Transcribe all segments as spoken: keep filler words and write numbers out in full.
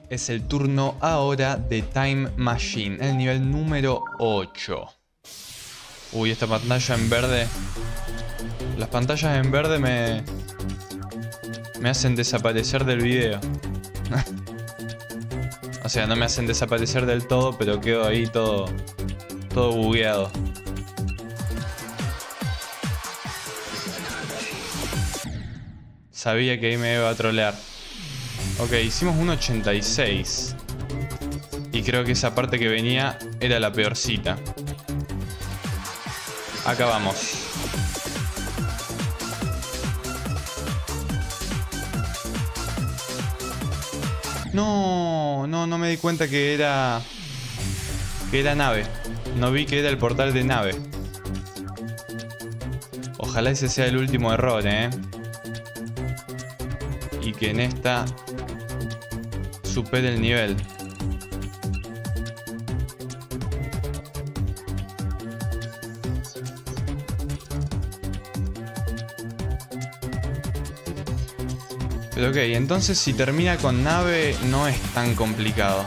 Es el turno ahora de Time Machine, el nivel número ocho. Uy, esta pantalla en verde. Las pantallas en verde me... me hacen desaparecer del video. O sea, no me hacen desaparecer del todo, pero quedo ahí todo... todo bugueado. Sabía que ahí me iba a trolear. Ok, hicimos un ochenta y seis. Y creo que esa parte que venía era la peorcita. Acá vamos. No, no, no me di cuenta que era... que era nave. No vi que era el portal de nave. Ojalá ese sea el último error, ¿eh? Y que en esta supere el nivel. Pero ok, entonces si termina con nave no es tan complicado.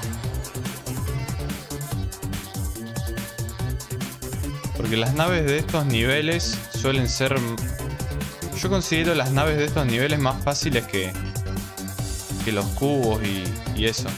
Porque las naves de estos niveles suelen ser... Yo considero las naves de estos niveles más fáciles que... que los cubos y, y eso.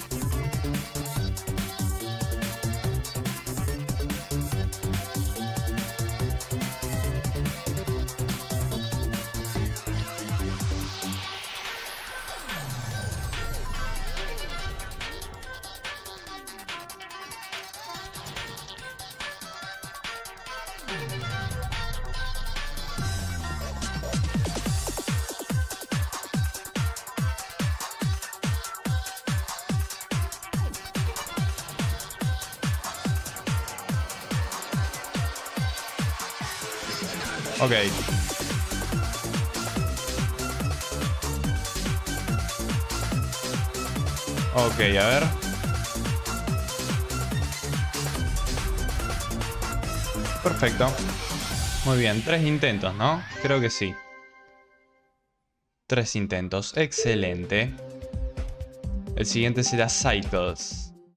Ok. Ok, a ver. Perfecto. Muy bien, tres intentos, ¿no? Creo que sí. Tres intentos, excelente. El siguiente será Cycles.